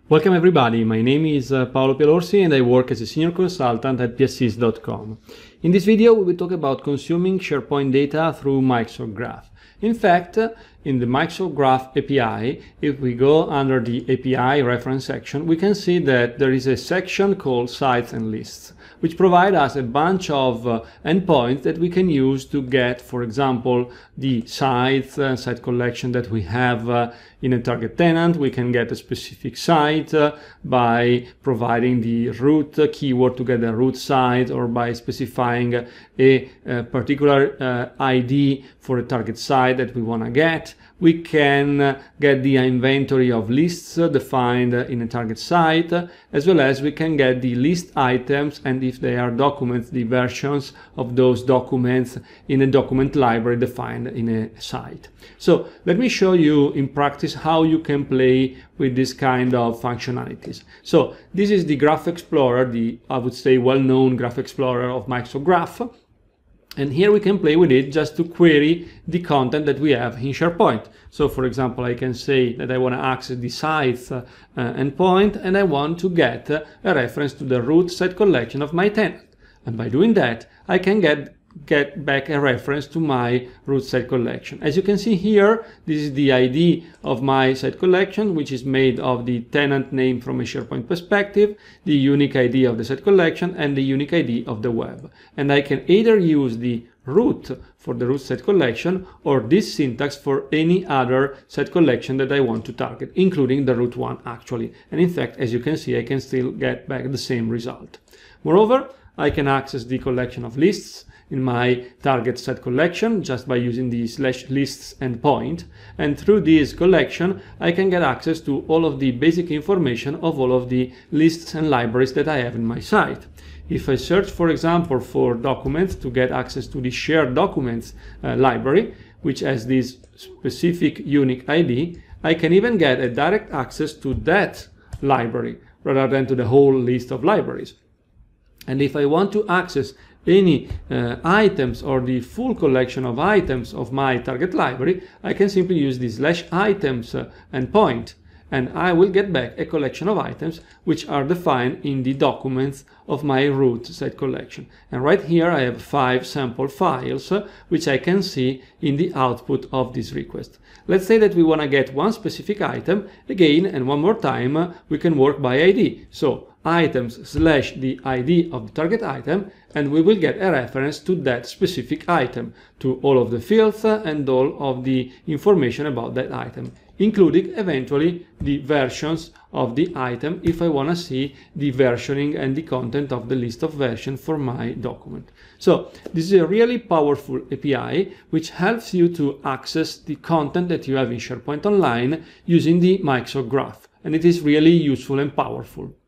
Welcome everybody, my name is Paolo Pialorsi and I work as a senior consultant at psys.com. In this video we will talk about consuming SharePoint data through Microsoft Graph. In fact, in the Microsoft Graph API, if we go under the API reference section, we can see that there is a section called Sites and Lists, which provide us a bunch of endpoints that we can use to get, for example, the site collection that we have in a target tenant. We can get a specific site by providing the root keyword to get a root site, or by specifying a particular ID for a target site that we want to get. We can get the inventory of lists defined in a target site, as well as we can get the list items, and if they are documents, the versions of those documents in a document library defined in a site. So let me show you in practice how you can play with this kind of functionalities. So this is the Graph Explorer, the, I would say, well-known Graph Explorer of Microsoft Graph. And here we can play with it just to query the content that we have in SharePoint. So for example, I can say that I want to access the sites endpoint, and I want to get a reference to the root site collection of my tenant. And by doing that, I can get back a reference to my root site collection. As you can see here, this is the ID of my site collection, which is made of the tenant name from a SharePoint perspective, the unique ID of the site collection, and the unique ID of the web. And I can either use the root for the root site collection or this syntax for any other site collection that I want to target, including the root one actually. And in fact, as you can see, I can still get back the same result. Moreover, I can access the collection of lists in my target site collection just by using the /lists endpoint, and through this collection I can get access to all of the basic information of all of the lists and libraries that I have in my site. If I search, for example, for documents to get access to the shared documents library, which has this specific unique ID, I can even get a direct access to that library rather than to the whole list of libraries. And if I want to access any items or the full collection of items of my target library, I can simply use this /items endpoint, and I will get back a collection of items which are defined in the documents of my root site collection. And right here I have 5 sample files which I can see in the output of this request. Let's say that we want to get one specific item again, and one more time we can work by ID. So items / the ID of the target item, and we will get a reference to that specific item, to all of the fields and all of the information about that item, including eventually the versions of the item if I want to see the versioning and the content of the list of versions for my document. So this is a really powerful API which helps you to access the content that you have in SharePoint Online using the Microsoft Graph, and it is really useful and powerful.